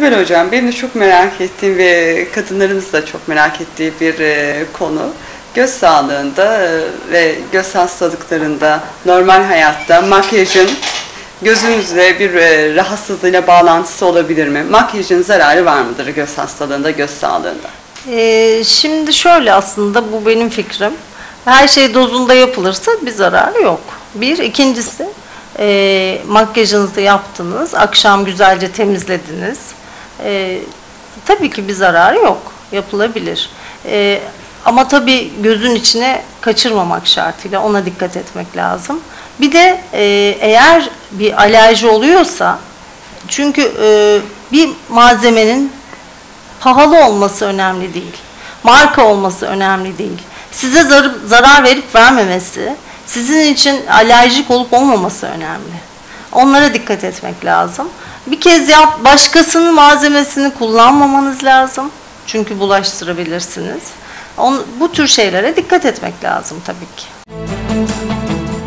Sibel Hocam, benim de çok merak ettiğim ve kadınlarımız da çok merak ettiği bir konu. Göz sağlığında ve göz hastalıklarında, normal hayatta makyajın gözümüzle bir rahatsızlığıyla bağlantısı olabilir mi? Makyajın zararı var mıdır göz hastalığında, göz sağlığında? Şimdi şöyle, aslında bu benim fikrim. Her şey dozunda yapılırsa bir zararı yok. Bir. İkincisi, makyajınızı yaptınız, akşam güzelce temizlediniz. Tabii ki bir zararı yok, yapılabilir. Ama tabii gözün içine kaçırmamak şartıyla ona dikkat etmek lazım. Bir de eğer bir alerji oluyorsa, çünkü bir malzemenin pahalı olması önemli değil, marka olması önemli değil. Size zarar verip vermemesi, sizin için alerjik olup olmaması önemli. Onlara dikkat etmek lazım. Bir kez başkasının malzemesini kullanmamanız lazım. Çünkü bulaştırabilirsiniz. Bu tür şeylere dikkat etmek lazım tabii ki.